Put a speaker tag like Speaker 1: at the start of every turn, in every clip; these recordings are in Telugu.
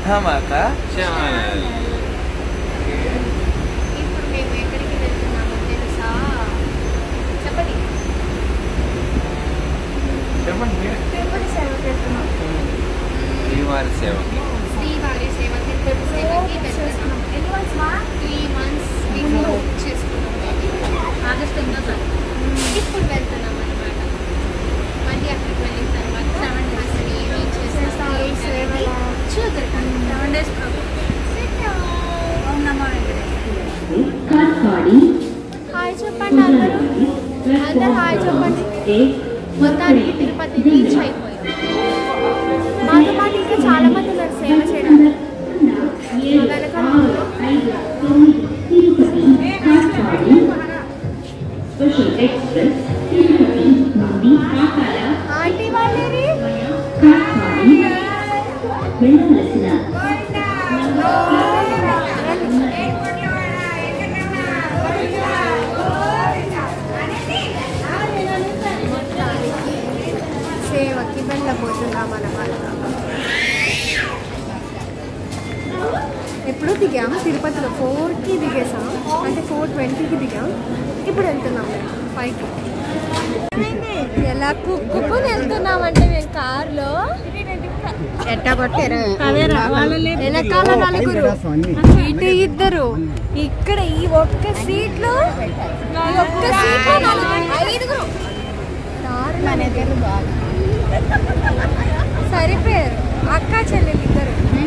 Speaker 1: ధమాకా
Speaker 2: ఛానల్.
Speaker 3: ఇప్పుడు మేము ఎక్కడికి వెళ్తున్నామో తెలుసా? చెప్పండి.
Speaker 4: తిరుపతి సేవకి వెళ్తున్నాం.
Speaker 2: శ్రీవారి సేవకి.
Speaker 3: శ్రీవారి సేవకి వెళ్తున్నాం. 3 months బుక్ చేసుకున్నాం. ఆగస్ట్ 8 ఇప్పుడు వెళ్తున్నాం అనమాట. మళ్ళీ అక్కడికి వెళ్ళిన తర్వాత 7 days అసలు ఏమేం చేస్తాం చూద్దాం. 7 days హాయ్ చెప్పండి అందరూ. అందరూ హాయ్ చెప్పండి. మొత్తానికి తిరుపతి రీచ్ అయిపోయాం. మాతో పాటు ఇంకా చాలా మంది ఉన్నారు సేవ చేయడానికి. ఆంటీ వాళ్ళేరి సేవకి వెళ్ళబోతున్నాం అన్నమాట. ఎప్పుడు దిగాం తిరుపతిలో 4కి దిగేసాం, అంటే 4:20కి దిగాం. ఇప్పుడు వెళ్తున్నాం పైకి. ఎలా కుక్కుని వెళ్తున్నామంటే మేము కారులో ఎట్టా కొట్టారు. వెనకాల 4, ఇటు 2, ఇక్కడ ఈ ఒక్క సీట్లో 5 సరిపోయారు. అక్క చెల్లెలు 2.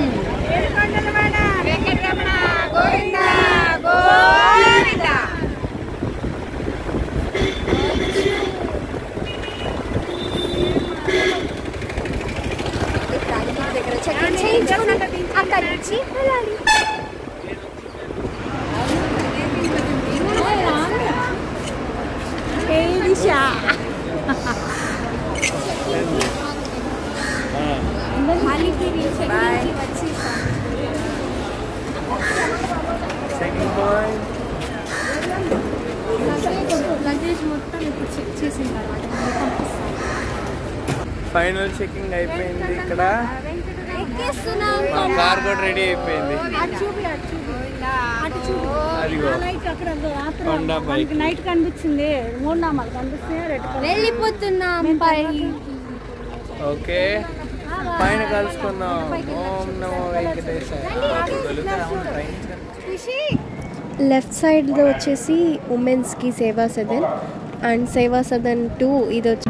Speaker 3: దగ్గర చెక్ చేయించుకుని అక్కడి నుంచి వెళ్ళాలి. లగేజ్ మొత్తం ఇప్పుడు చెక్ చేసిన తర్వాత
Speaker 1: ఫైనల్ చెకింగ్ అయిపోయింది. ఇక్కడ కార్ కూడా రెడీ అయిపోయింది.
Speaker 4: నైట్ కనిపించింది. 3 నామాలు కనిపిస్తున్నాయి.
Speaker 3: వెళ్ళిపోతున్నాం.
Speaker 1: ఓకే పైన కలుసుకుందాం. ఓం నమో వెంకటేశాయ.
Speaker 3: లెఫ్ట్ సైడ్లో వచ్చేసి ఉమెన్స్కి సేవా సదన్ అండ్ సేవా సదన్ 2 ఇది వచ్చి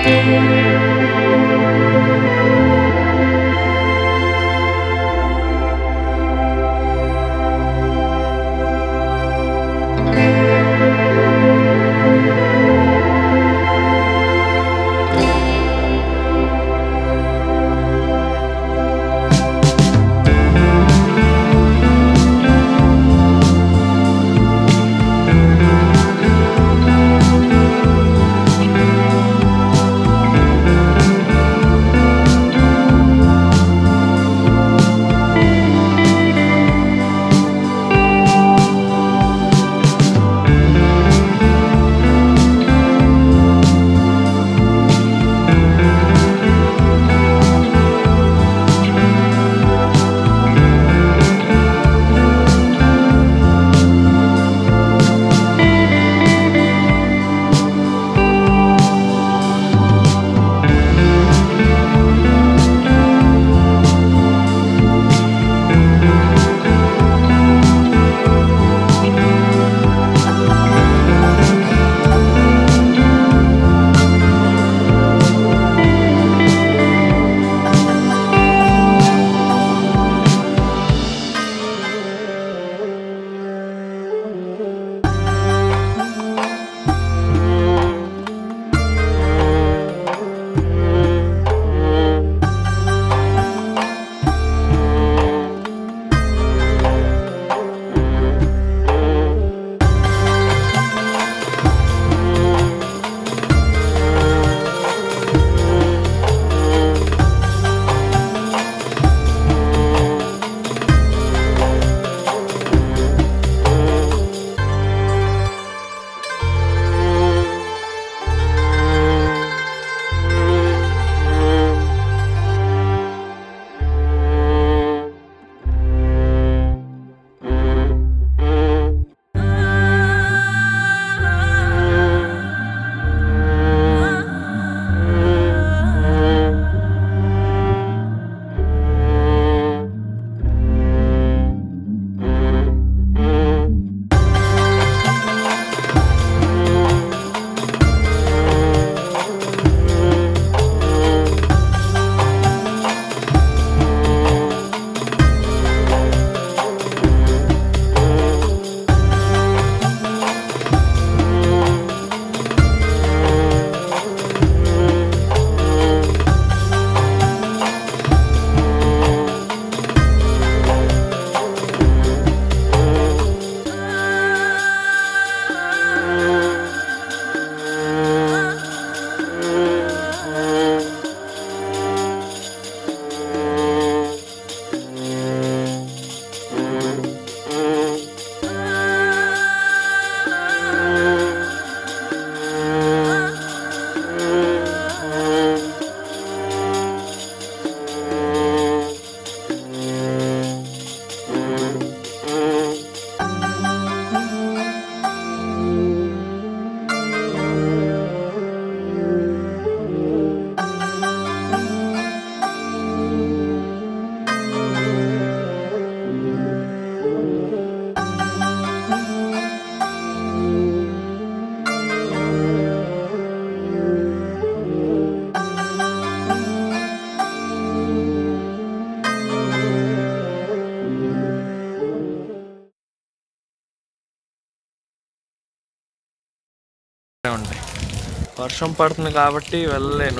Speaker 1: ఉంటాయి. వర్షం పడుతుంది కాబట్టి వెళ్ళలేను.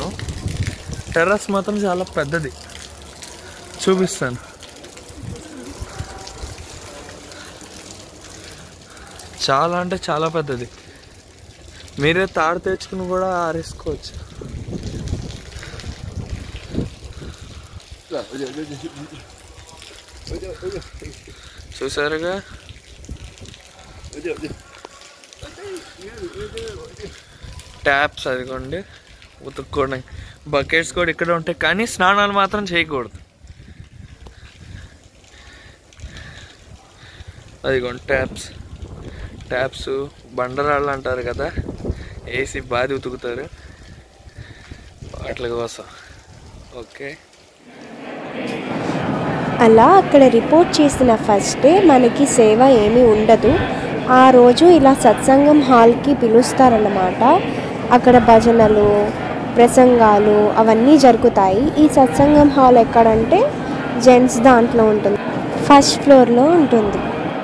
Speaker 1: టెర్రస్ మాత్రం చాలా పెద్దది, చూపిస్తాను. చాలా అంటే చాలా పెద్దది. మీరే తాడు తెచ్చుకుని కూడా ఆరేసుకోవచ్చు. చూసారుగా, ట్యాప్స్ అదిగోండి ఉతుక్కోవడానికి. బకెట్స్ కూడా ఇక్కడ ఉంటాయి, కానీ స్నానాలు మాత్రం చేయకూడదు. అదిగోండి ట్యాప్స్ బండరాళ్ళు అంటారు కదా, వేసి బాది ఉతుకుతారు వాటి కోసం. ఓకే,
Speaker 5: అలా అక్కడ రిపోర్ట్ చేసిన ఫస్ట్ డే మనకి సేవ ఏమీ ఉండదు. ఆ రోజు ఇలా సత్సంగం హాల్కి పిలుస్తారన్నమాట. అక్కడ భజనలు, ప్రసంగాలు అవన్నీ జరుగుతాయి. ఈ సత్సంగం హాల్ ఎక్కడంటే జెంట్స్ దాంట్లో ఉంటుంది, ఫస్ట్ ఫ్లోర్లో ఉంటుంది.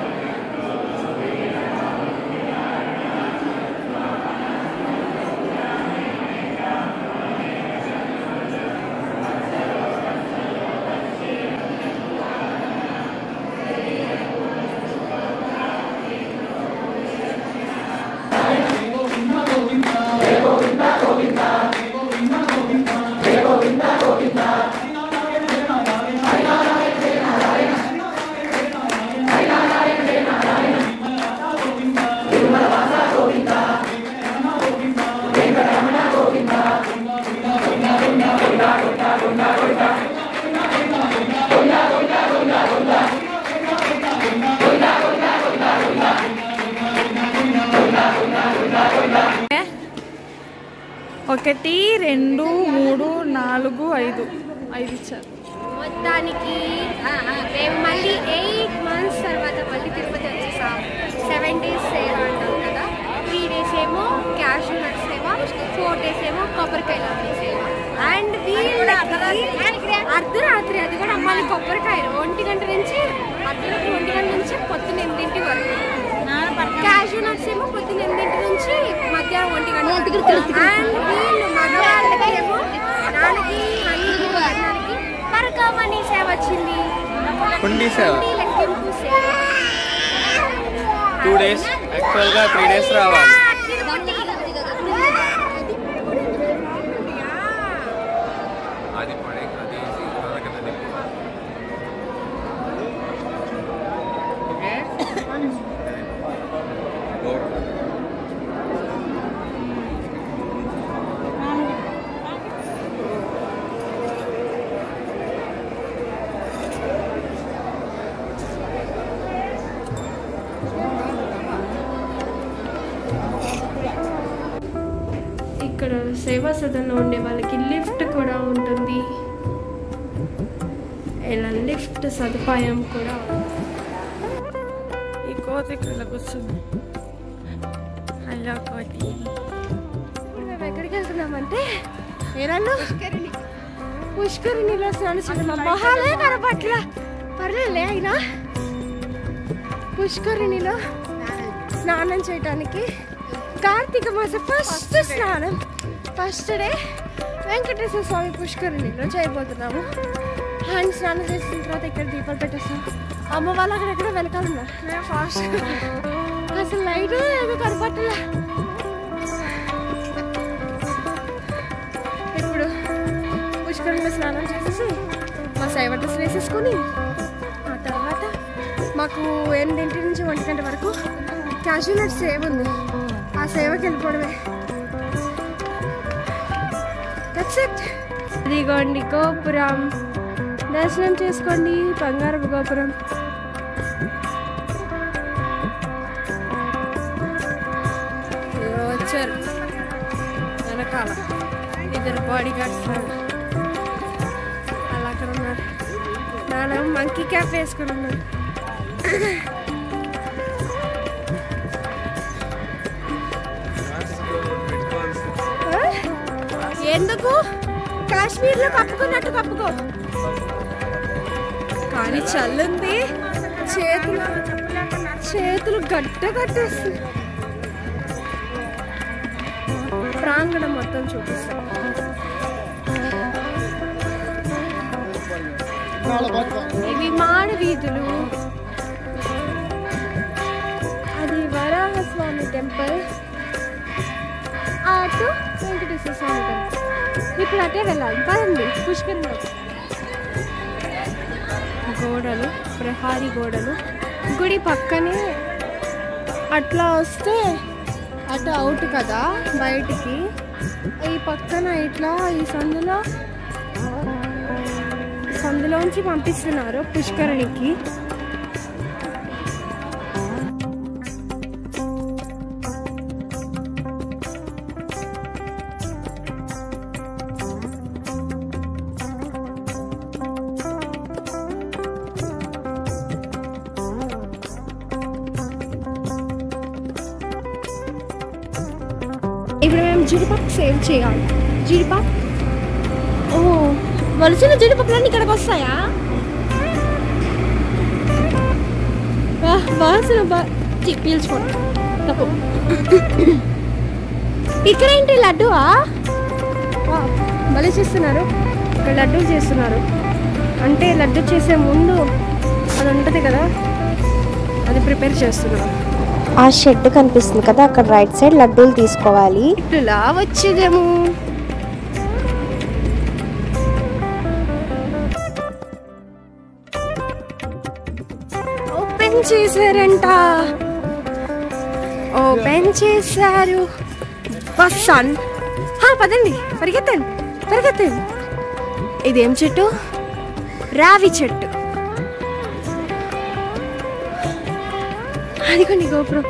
Speaker 4: ఒకటి 2 3 4 5 ఇచ్చారు.
Speaker 3: మొత్తానికి మేము మళ్ళీ 8 months తర్వాత మళ్ళీ తిరుపతి వచ్చేసాం. 7 days సేవ అంటాం కదా. 3 days ఏమో క్యాషూ నట్ సేవ, 4 days ఏమో కొబ్బరికాయల సేవ. అండ్ అర్ధరాత్రి అది కూడా అమ్మాలి కొబ్బరికాయలు 1 గంట నుంచి అర్ధరాత్రి 1 గంట నుంచి పొద్దున్న 8 వరకు. క్యాషూ నట్స్ ఏమో పొద్దున్న 8 నుంచి మధ్యాహ్నం 1 గంట. అండ్ వీళ్ళు మగవాళ్ళకేమో నాన్నకి అన్నానికి పరకమణి సేవ వచ్చింది.
Speaker 1: హుండీ సేవ
Speaker 3: లెక్కింపు సేవ
Speaker 1: 2 days, యాక్చువల్గా 3 days రావాలి.
Speaker 3: ఇక్కడ సేవా సదన్లో ఉండే వాళ్ళకి లిఫ్ట్ కూడా ఉంటుంది. ఇలా లిఫ్ట్ సదుపాయం కూడా ఉంది.
Speaker 4: ఈ కోతి ఇక్కడ కూర్చుంది. హలో కోతి.
Speaker 3: ఇప్పుడు మేము ఎక్కడికి వెళ్తున్నామంటే ఏరన్నా పుష్కరిణిలో స్నానం చేయడం. మా మొహాలే కనపట్ల పర్లేదులే అయినా పుష్కరిణిలో స్నానం చేయడానికి కార్తీక మాసం ఫస్ట్ స్నానం, ఫస్ట్ డే వెంకటేశ్వర స్వామి పుష్కరిణిలో చేయబోతున్నాము. అండ్ స్నానం చేసిన తర్వాత ఇక్కడ దీపాలు పెట్టేస్తాం. అమ్మ వాళ్ళు అక్కడెక్కడ వెనకాలన్నారు. మేము ఫాస్ట్ అసలు లైట్ ఏదో కనపట్టలే. ఇప్పుడు పుష్కరిణిలో స్నానం చేసేసి మా సేవ డ్రెస్ వేసేసుకొని ఆ తర్వాత మాకు 8 నుంచి 1 గంట వరకు క్యాషూ నట్ సేవ ఉంది. ఆ సేవకి వెళ్ళిపోవడమే. That's it. ఇదిగోండి గోపురం, దర్శనం చేసుకోండి. బంగారపు గోపురం. వచ్చారు వెనకాల ఇద్దరు బాడీ గార్డ్స్ అలా అక్కడ ఉన్నారు. నాన్న మంకీ క్యాప్ వేసుకుని ఉన్నారు. ఎందుకు కాశ్మీర్లో కప్పుకున్నట్టు కప్పుకో. కానీ చల్లుంది, చేతులు గడ్డ కట్టేస్తుంది. ప్రాంగణం మొత్తం చూపిస్తాం. ఇవి మాడ వీధులు. అది వరాహస్వామి టెంపుల్, అటు వెంకటేశ్వర స్వామి టెంపుల్. ఇప్పుడు అటే వెళ్ళాలి. పదండి పుష్కరిణిలో. గోడలు, ప్రహారీ గోడలు, గుడి పక్కనే. అట్లా వస్తే అటు అవుట్ కదా బయటికి. ఈ పక్కన ఇట్లా ఈ సందులోంచి పంపిస్తున్నారు పుష్కరిణికి. ఇప్పుడు మేము జీడిపప్పు సేవ్ చేయాలి. జీడిపప్పు. ఓ వలసిన జీడిపప్పులన్నీ ఇక్కడికి వస్తాయా? వాసన పీల్చుకోండి తప్పు. ఇక్కడ ఏంటి లడ్డువా? భలే చేస్తున్నారు. ఇక్కడ లడ్డూలు చేస్తున్నారు. అంటే లడ్డు చేసే ముందు అది ఉంటుంది కదా, అది ప్రిపేర్ చేస్తున్నారు.
Speaker 5: ఆ షెడ్ కనిపిస్తుంది కదా, అక్కడ రైట్ సైడ్ లడ్డూలు తీసుకోవాలి.
Speaker 3: ఇట్లా వచ్చేదేమో. ఓపెన్ చేశారంట. ఓపెన్ చేశారు. వస్తాన్. పదండి, పరిగెత్తండి పరిగెత్తండి. ఇదేం చెట్టు? రావి చెట్టు. అదిగోండి గోపురం.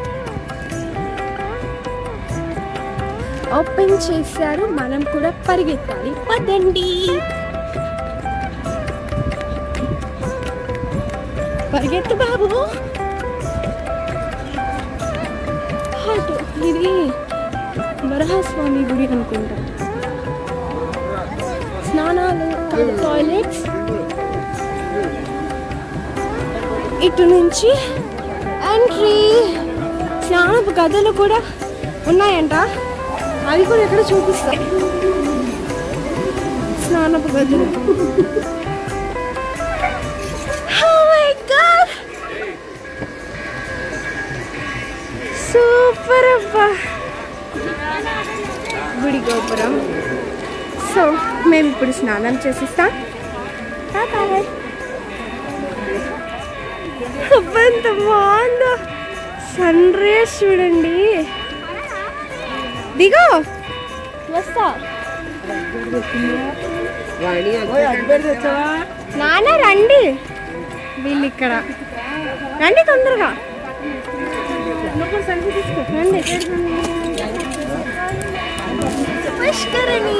Speaker 3: ఓపెన్ చేశారు. మనం కూడా పరిగెత్తాలి. పదండి పరిగెత్తు బాబు. ఇది వరహస్వామి గుడి అనుకుంటా. స్నానాలు, టాయిలెట్స్. ఇటు నుంచి ఎంట్రీ. స్నానపు గదులు కూడా ఉన్నాయంట. అవి కూడా ఎక్కడ చూపిస్తా. స్నానపు గదులు. సూపర్ అబ్బా గుడి గోపురం. సో మేము ఇప్పుడు స్నానం చేసిస్తాం. ఎంత బాగుందో సన్ రేస్ చూడండి. దిగో వస్తా. నాన్న రండి, వీళ్ళు ఇక్కడ రండి తొందరగా రండి. పుష్కరిణి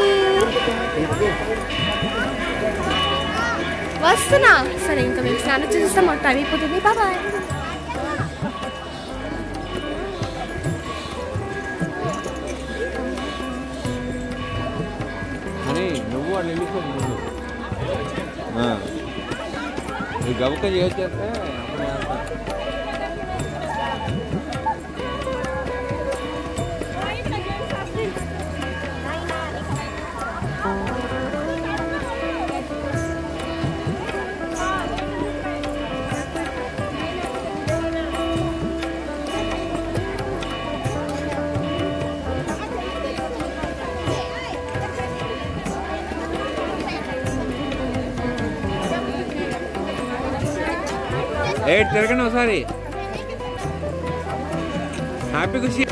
Speaker 3: వస్తున్నా. సరే ఇంకా మేము స్నానం చేస్తాం. మాకు టైం అయిపోతుంది. బాయ్.
Speaker 2: నువ్వు వాళ్ళు వెళ్ళిపోతుంది. గబుక చేస్తే తిరగండి ఒకసారి. హ్యాపీ ఖుషి.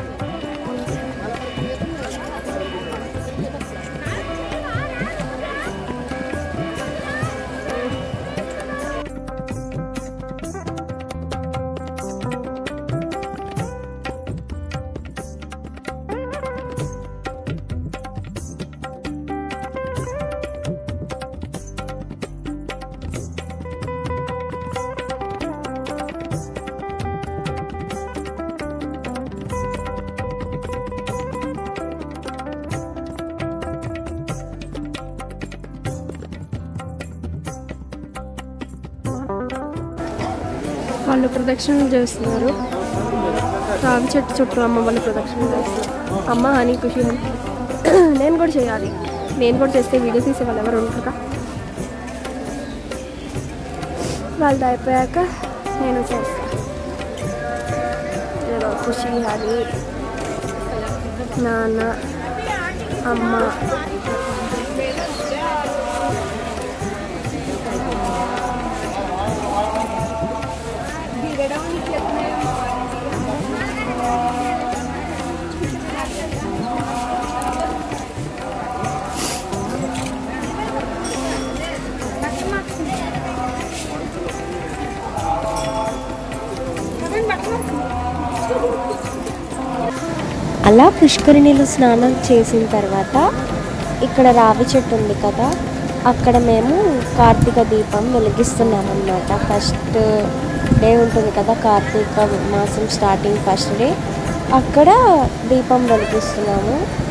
Speaker 3: వాళ్ళు ప్రదక్షిణలు చేస్తున్నారు. రావి చెట్టు చుట్టూ అమ్మ వాళ్ళు ప్రదక్షిణలు చేస్తున్నారు. అమ్మ అని ఖుషి అని. నేను కూడా చేయాలి. నేను కూడా చేస్తే వీడియో తీసే వాళ్ళు ఎవరు ఉంటారుగా. వాళ్ళది అయిపోయాక నేను చేస్తాను. ఏదో ఖుషి అని నాన్న అమ్మ
Speaker 5: అలా పుష్కరిణిలో స్నానం చేసిన తర్వాత ఇక్కడ రావి చెట్టు ఉంది కదా, అక్కడ మేము కార్తీక దీపం వెలిగిస్తున్నాం అన్నమాట. ఫస్ట్ డే ఉంటుంది కదా, కార్తీక మాసం స్టార్టింగ్ ఫస్ట్ డే, అక్కడ దీపం వెలిగిస్తున్నాము.